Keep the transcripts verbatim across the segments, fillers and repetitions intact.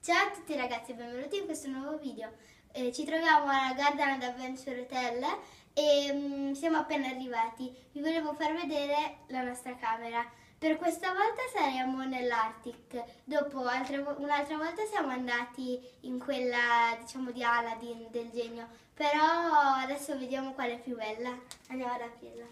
Ciao a tutti ragazzi e benvenuti in questo nuovo video. Eh, ci troviamo alla Garden Adventure Hotel e mm, siamo appena arrivati. Vi volevo far vedere la nostra camera. Per questa volta saremo nell'Arctic. Dopo un'altra volta siamo andati in quella, diciamo, di Aladdin del genio. Però adesso vediamo qual è più bella. Andiamo ad aprirla.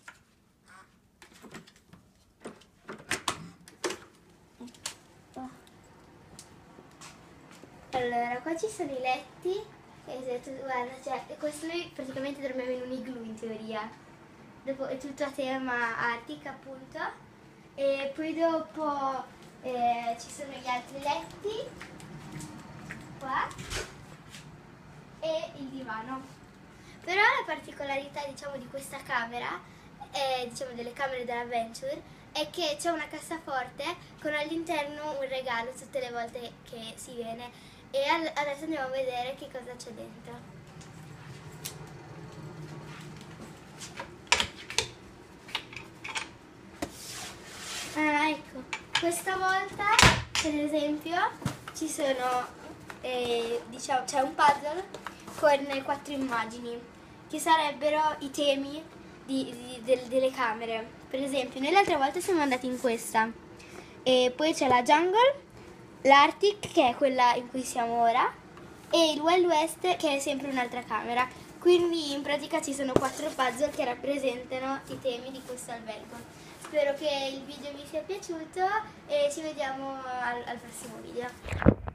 Allora, qua ci sono i letti, e tu, guarda, cioè, questo noi praticamente dormiamo in un igloo in teoria, dopo è tutto a tema Arctic appunto, e poi dopo eh, ci sono gli altri letti, qua, e il divano. Però la particolarità, diciamo, di questa camera, è, diciamo, delle camere dell'Adventure, è che c'è una cassaforte con all'interno un regalo tutte le volte che si viene. E adesso andiamo a vedere che cosa c'è dentro. Ah, ecco, questa volta per esempio ci sono, eh, diciamo, c'è un puzzle con quattro immagini che sarebbero i temi di, di, del, delle camere. Per esempio, noi l'altra volta siamo andati in questa, e poi c'è la jungle, l'Arctic, che è quella in cui siamo ora, e il Wild West, che è sempre un'altra camera. Quindi in pratica ci sono quattro puzzle che rappresentano i temi di questo albergo. Spero che il video vi sia piaciuto e ci vediamo al, al prossimo video.